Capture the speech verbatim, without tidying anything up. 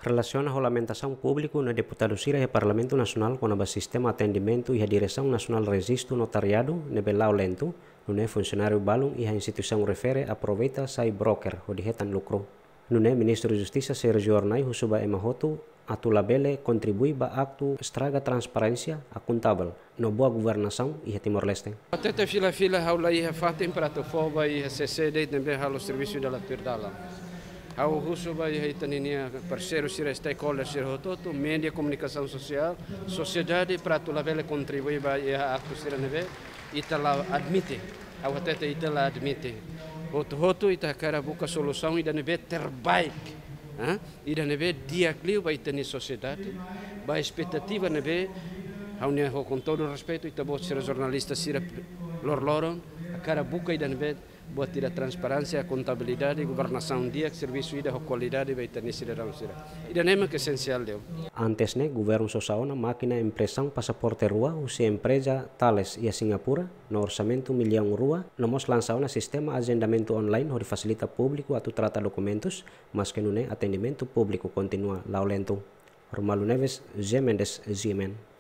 Relaciona a regulamentação pública na Deputado Sira e Parlamento Nacional com o sistema atendimento e a Direção Nacional Registro Notariado nebelau lento, não é funcionário balum e a instituição refere aproveita sai broker o dihetan lucro. Não é Ministro da Justiça Sergio Ornai Husuba Emahoto atulabele contribui ba acto estraga transparência akuntável no boa governação e a Timor-Leste. Até fila fila haula ia fatem para to foba e C C D também halo serviço da Pirdala. Ao Husuba e Itaninia parceiro sira stakeholders sira hototo mídia comunicação social sociedade para tulabele contribui ba ia acto sira neve itala admite ao até itala admite hoto hoto ita cara buka solução ida neve terbaik. Ah, ida neve dia clio vai ter sociedade, vai expectativa neve, ao ne com todo o respeito ita bot ser jornalista sira lor loron, a cara buca ida neve buat tira transparência, contabilidade, governação dia que serviço ida qualidade vai ter sira rão sira. Ida nema que essencial deu. Antes né governo socialna máquina impressão passaporte rua, usi empresa Thales e a Singapura no orçamento milhão rua, nós lançamos um sistema agendamento online onde facilita público a tu trata documentos, mas que não é atendimento público continua lá lento. Romalu Neves, G Mendes, G Men.